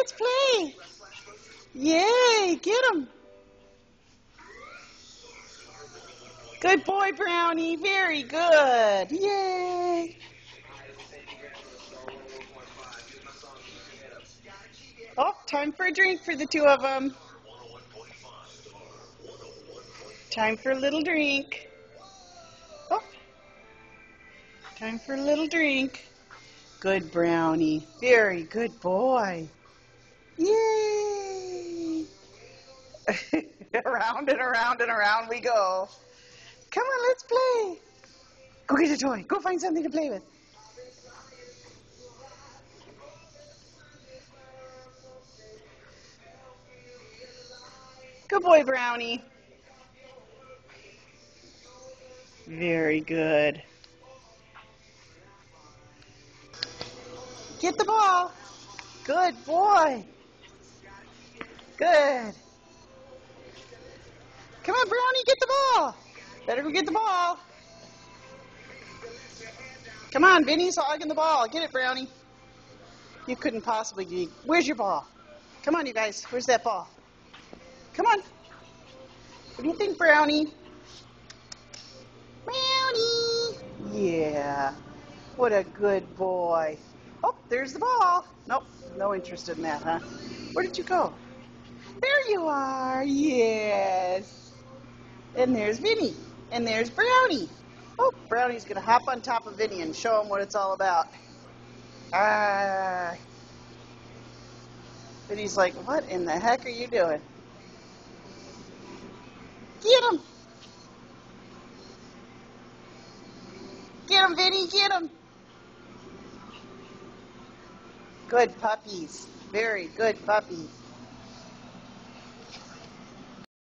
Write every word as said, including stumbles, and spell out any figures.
let's play. Yay, get him. Good boy, Brownie. Very good. Yay. Oh, time for a drink for the two of them. Time for a little drink. Oh, time for a little drink. Good Brownie. Very good boy. Yay. Around and around and around we go. Come on, let's play. Go get a toy. Go find something to play with. Good boy, Brownie. Very good. Get the ball. Good boy. Good. Come on, Brownie, get the ball. Better go get the ball. Come on, Vinny's hogging the ball. Get it, Brownie. You couldn't possibly be. Where's your ball? Come on, you guys. Where's that ball? Come on. What do you think, Brownie? Brownie. Yeah. What a good boy. Oh, there's the ball. Nope, no interest in that, huh? Where did you go? There you are. Yes. And there's Vinny. And there's Brownie. Oh, Brownie's going to hop on top of Vinny and show him what it's all about. Ah. Vinny's like, what in the heck are you doing? Get him. Get him, Vinny. Get him. Good puppies. Very good puppies.